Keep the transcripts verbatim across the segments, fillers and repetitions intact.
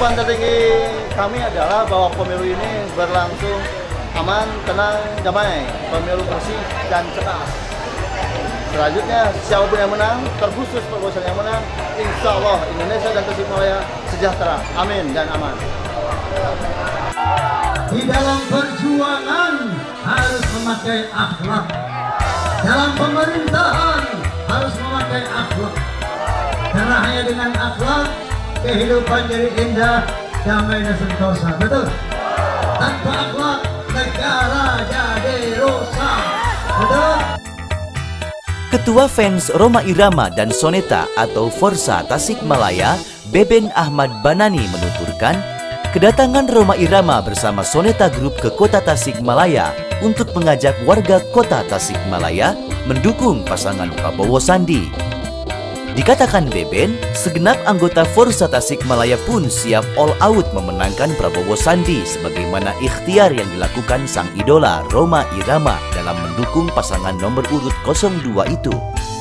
harapan tertinggi kami adalah bahwa pemilu ini berlangsung aman, tenang, damai, pemilu bersih dan cerdas. Selanjutnya, siapapun yang menang, terkhusus Prabowo yang menang, insya Allah Indonesia dan Tasikmalaya sejahtera. Amin dan aman. Di dalam perjuangan harus memakai akhlak. Dalam pemerintahan harus memakai akhlak. Karena hanya dengan akhlak kehidupan jadi indah, damai dan sentosa. Betul? Tanpa akhlak negara jadi rusak. Betul? Ketua fans Rhoma Irama dan Soneta atau Forsa Tasikmalaya, Beben Ahmad Banani menuturkan, kedatangan Rhoma Irama bersama Soneta Group ke kota Tasikmalaya untuk mengajak warga kota Tasikmalaya mendukung pasangan Prabowo Sandi. Dikatakan Beben, segenap anggota Forsa Tasikmalaya pun siap all out memenangkan Prabowo Sandi sebagaimana ikhtiar yang dilakukan sang idola Rhoma Irama dalam mendukung pasangan nomor urut nol dua itu.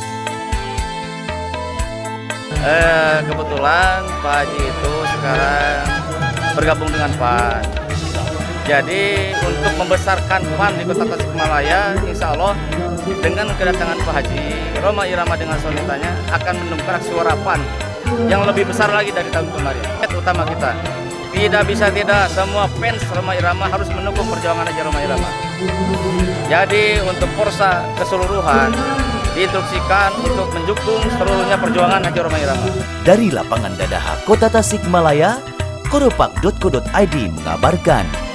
Eh, kebetulan Pak Haji itu sekarang bergabung dengan P A N. Jadi untuk membesarkan P A N di kota Tasikmalaya, insya Allah dengan kedatangan Pak Haji, Rhoma Irama dengan Sonetanya akan mendongkrak suara P A N yang lebih besar lagi dari tahun kemarin. Utama kita, tidak bisa tidak, semua fans Rhoma Irama harus mendukung perjuangan Haji Rhoma Irama. Jadi untuk Forsa keseluruhan diinstruksikan untuk mendukung seluruhnya perjuangan Haji Rhoma Irama. Dari lapangan Dadaha, Kota Tasikmalaya, koropak titik co titik id mengabarkan.